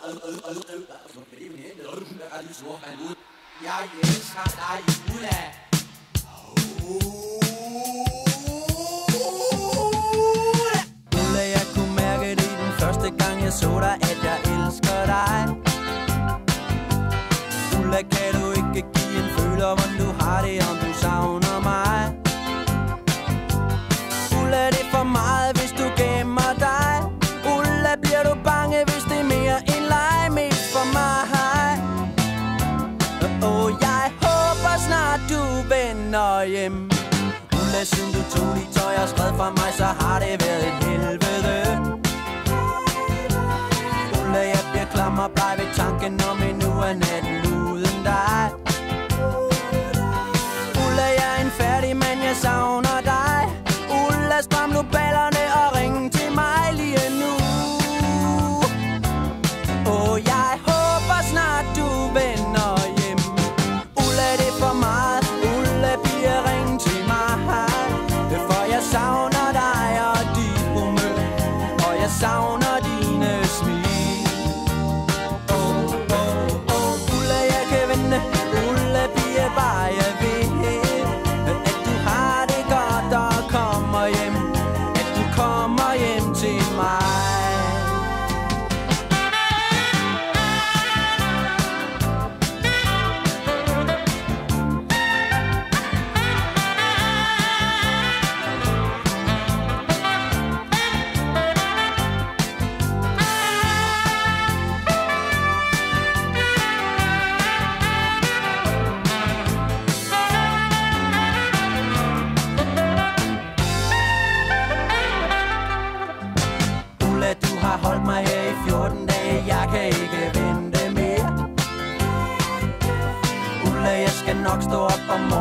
Jeg elsker dig, Ulla. Ulla, jeg kunne mærke det den første gang jeg så dig, at jeg elsker dig. Ulla, kan du ikke give en føler, hvordan du har det, om du savner mig? Ulla, det er for meget, hvis du gemmer dig. Ulla, bliver du bange, hvis det er mere end leg, mest for mig. Jeg håber snart du vender hjem. Ulla, siden du tog dit tøj og skred fra mig, så har det været et helvede. Ulla, jeg bliver klam og bleg ved tanken om endnu af natten uden dig. Ulla, jeg er en færdig mand, jeg savner dig. Ulla, stram nu ballerne og ring til mig lige nu. Jeg håber snart du vender hjem. Ulla, det er for meget. Ulla, piger, ring til mig. For jeg savner dig og dit humør, og jeg savner dine smil. Ulla, jeg kan vente. Ulla, piger, bare jeg vil, at du har det godt og kommer hjem. At du kommer hjem til mig. Holdt mig her i 14 dage, jeg kan ikke vente mere. Ulla, jeg skal nok stå op om morgenen.